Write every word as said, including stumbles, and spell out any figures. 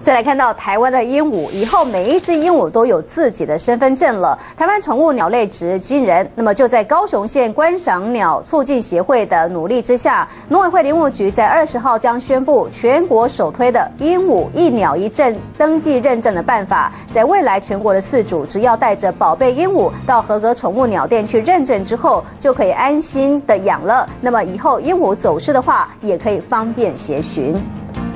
再来看到台湾的鹦鹉，以后每一只鹦鹉都有自己的身份证了。台湾宠物鸟类值惊人，那么就在高雄县观赏鸟促进协会的努力之下，农委会林务局在二十号将宣布全国首推的鹦鹉一鸟一证登记认证的办法，在未来全国的饲主只要带着宝贝鹦鹉到合格宠物鸟店去认证之后，就可以安心的养了。那么以后鹦鹉走失的话，也可以方便协寻。